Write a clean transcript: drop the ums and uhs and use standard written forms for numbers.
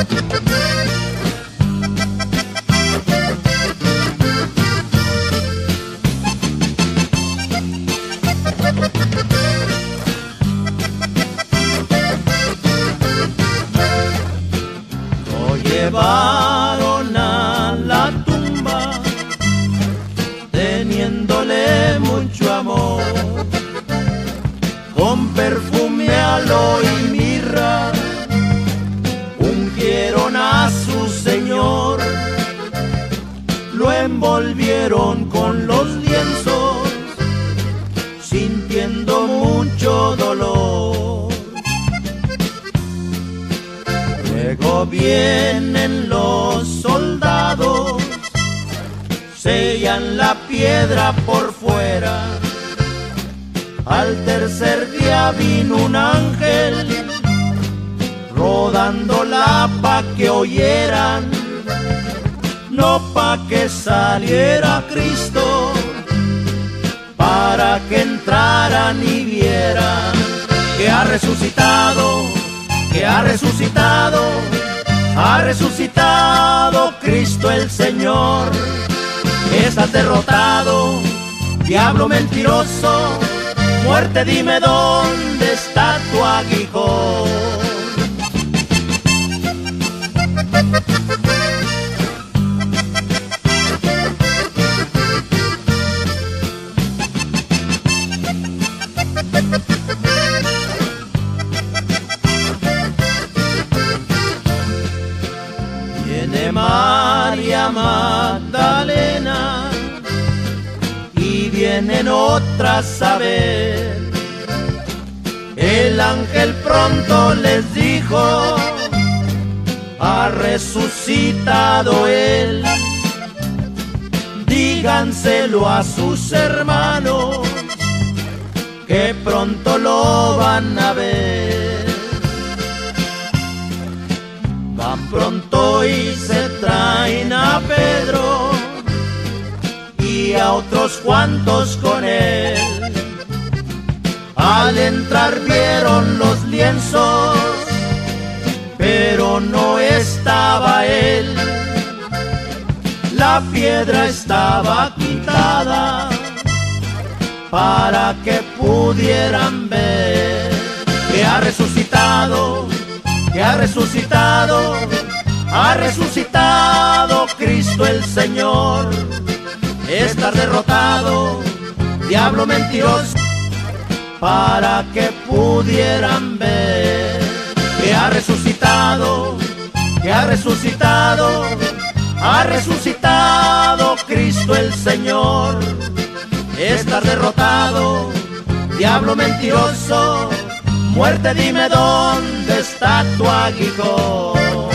Lo llevaron a la tumba, teniéndole mucho amor, con perfume, aloe y mirra, ungieron a su Señor, lo envolvieron con los lienzos, sintiendo mucho dolor. Luego vienen los soldados, sellan la piedra por fuera. Al tercer día vino un ángel, rodándola pa' que oyeran, no pa' que saliera Cristo, para que entraran y vieran que ha resucitado, que ha resucitado, ha resucitado Cristo el Señor. Estás derrotado, diablo mentiroso, muerte, dime dónde está tu aguijón. Viene María Magdalena y vienen otras a ver. El ángel pronto les dijo, ha resucitado él. Díganselo a sus hermanos, que pronto lo van a ver. Van pronto y se traen a Pedro y a otros cuantos con él. Al entrar vieron los lienzos, pero no estaba él. La piedra estaba quitada para que pudieran ver que ha resucitado, que ha resucitado, ha resucitado Cristo el Señor. Estás derrotado, diablo mentiroso, para que pudieran ver que ha resucitado, que ha resucitado, ha resucitado Cristo el Señor. Estás derrotado, diablo mentiroso, muerte, dime dónde está tu aguijón.